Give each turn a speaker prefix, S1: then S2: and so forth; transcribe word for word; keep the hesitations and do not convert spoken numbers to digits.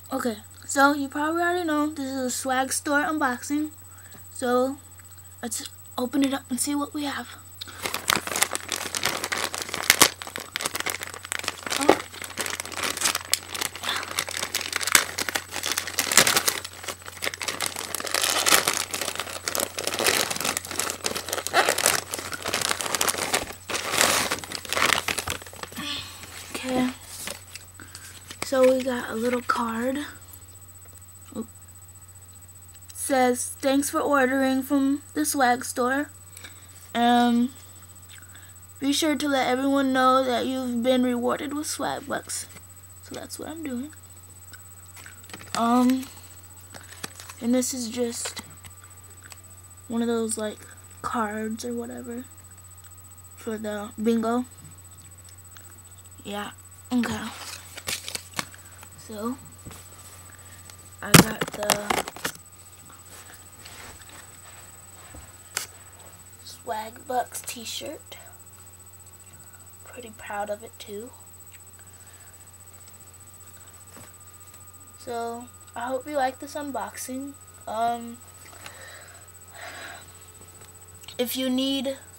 S1: Okay, so you probably already know this is a swag store unboxing. So let's open it up and see what we have. Oh. Okay, so we got a little card. It says, thanks for ordering from the swag store. Um, be sure to let everyone know that you've been rewarded with swagbucks. So that's what I'm doing. Um, and this is just one of those like cards or whatever for the bingo. Yeah, okay. So I got the swagbucks t-shirt. Pretty proud of it too. So I hope you like this unboxing. Um, if you need